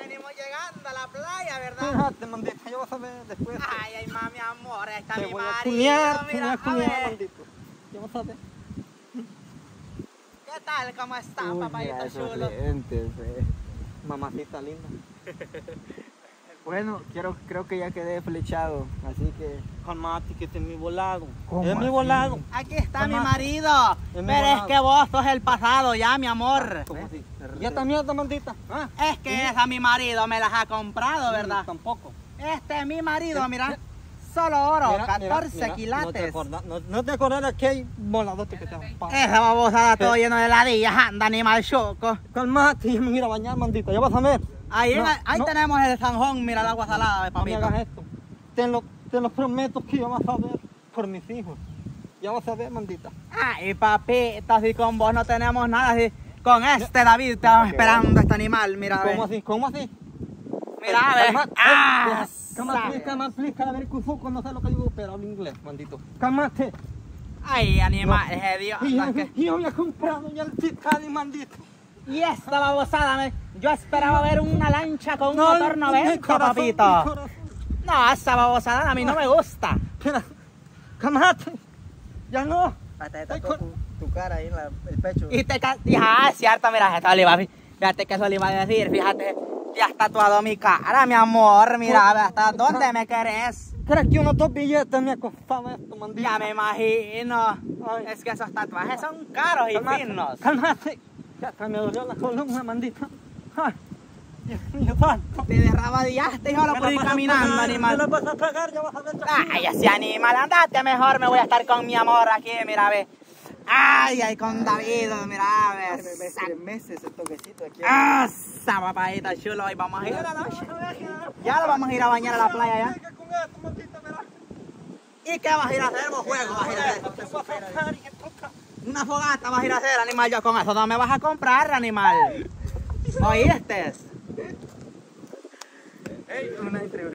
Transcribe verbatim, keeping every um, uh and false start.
venimos llegando a la playa, ¿verdad? Fíjate, mandita, yo vas a ver después. Ay, ay, mami, amor, está Te mi voy a marido, culiar, te voy mira, a a culiar, ver. mandito. Ya vas a ver. ¿Qué tal? ¿Cómo están, Uy, papayito mira esos chulo? lentes, eh. Mamacita linda. Bueno, quiero, creo que ya quedé flechado, así que... Calmate, que este es mi volado. Es mi volado. Aquí está mi Calmate. marido. Es mi Pero es volado. que vos sos el pasado ya, mi amor. ¿Cómo así? Ya está mierda, mandita. ¿Ah? Es que esa mi marido me las ha comprado, ¿verdad? Tampoco. Este es mi marido, Mira, mira. mira. Solo oro, Mira, catorce mira, mira, quilates. No te acordás, no, no te acordás de aquel voladote que te han pagado. Esa babosada ¿Qué? todo lleno de ladillas, anda animal choco. Calmate, yo me voy a ir a bañar, mandita. Ya vas a ver. Ahí, en- No, ahí no. tenemos el zanjón, mira el agua salada, de No me papito. hagas esto. Te lo, te lo prometo que ya vas a ver por mis hijos. Ya vas a ver, mandita. Ay, papito, si con vos no tenemos nada, si con este David estamos esperando este animal, mira, ¿Cómo ve. así? ¿Cómo así? Mira, ve. Calma- Ah, Calma, sabe. please, calma, please, cada vez que uso, no sé lo que digo, pero hablo inglés, mandito. Calmate. Ay, animales de Dios. Y yo, ¿no? que- y yo había comprado ya el Titanic, mandito. Y esta babosada, me- yo esperaba ver una lancha con un No, motor mi noventa, corazón, papito. mi corazón. No, esa babosada a mí no me gusta. Mira, calmate. Ya no. Hasta Ay, te con- tocó tu, tu cara ahí en la, el pecho. Y te ca- y, ah, es cierto, mira, esta le iba a- fíjate que eso le iba a decir, fíjate, ya está tatuado mi cara, mi amor, mira, ve hasta dónde me querés. ¿Crees que unos dos billetes me costaba esto, mandito? Ya me imagino. Ay. Es que esos tatuajes son caros y Calmate, finos. Calmate. Ya hasta me dolió la columna, mandita. Ay, Dios mío, santo. Te derrabadiaste y no lo Me puedes ir vas a caminando, pagar, animal. Me la vas a pagar, ya vas a ver. Ay, ese animal, andate mejor, me voy a estar con mi amor aquí, mira, ve. Ay, ay, con David, mira, Ay, me ve. ves tres meses el toquecito aquí. Ah, esa papadita chulo, hoy vamos a ir a la noche. Ya lo vamos a ir a bañar a la playa ya. Sigue con esto, mandita, verás. ¿Y qué vas a ir a hacer vos, juego? ¿Vas a ir a hacer? Te voy a sacar y toca. Una fogata vas a ir a hacer, animal. Yo con eso no me vas a comprar, animal. ¿Oíste? Una entrevista.